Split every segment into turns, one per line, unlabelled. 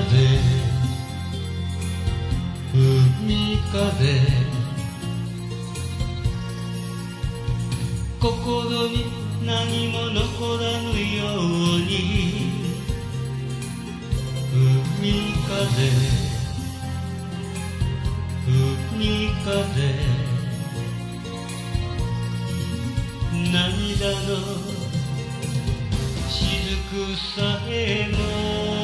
海風心に何も残らぬように海風涙の雫さえも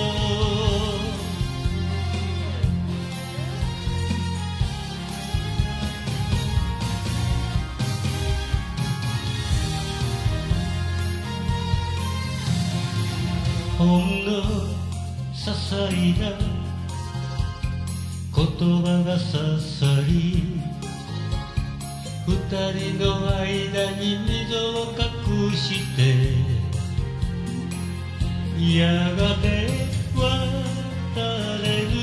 ほんの些細な言葉が刺さり二人の間に溝を隠してやがて渡れる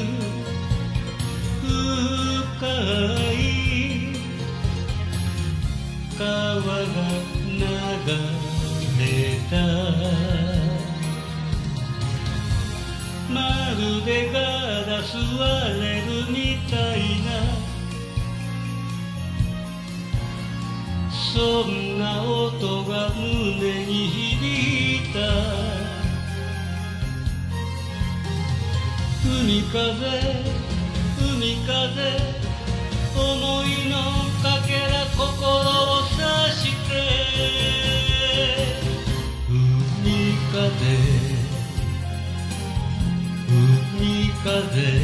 深い川が流れたまるでガラス割れるみたいなそんな音が胸に響いた海風思いのかけら心を刺して海風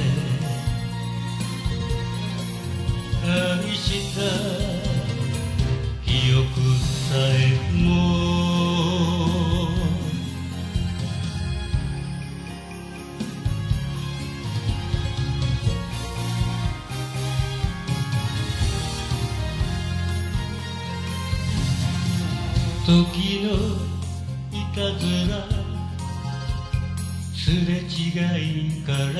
愛した記憶さえも時のいたずらすれ違いから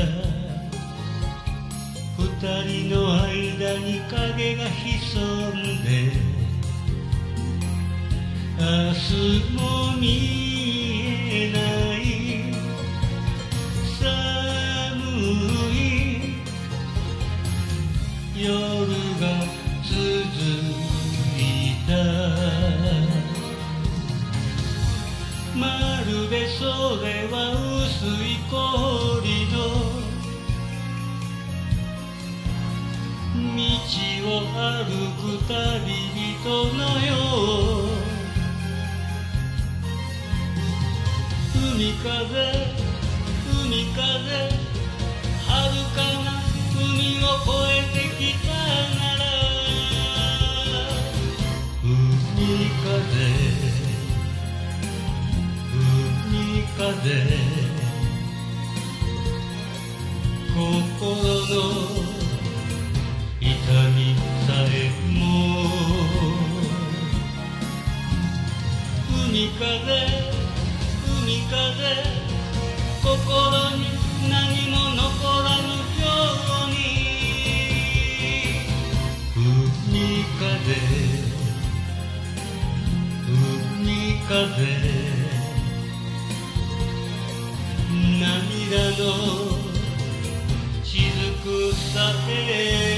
二人の間に影が潜んで明日も見えない寒い夜が続いたまるでそれは薄い氷の道を歩く旅人のよう海風遥かな海を越えてきたなら海風心の痛みさえも海風心に何も残らぬように海風涙の雫さえ